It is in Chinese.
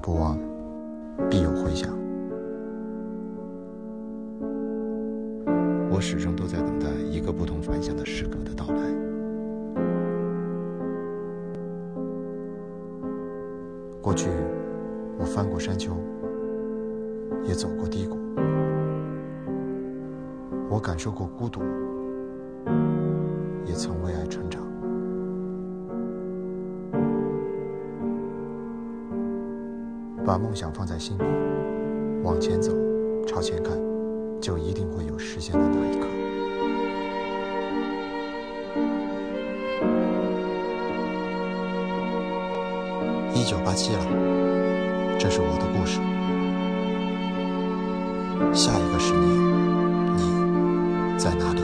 不忘，必有回响。我始终都在等待一个不同凡响的时刻的到来。过去，我翻过山丘，也走过低谷，我感受过孤独，也曾为爱成长。把梦想放在心里，往前走，朝前看，就一定会有实现的那一刻。1987了，这是我的故事。下一个10年，你在哪里？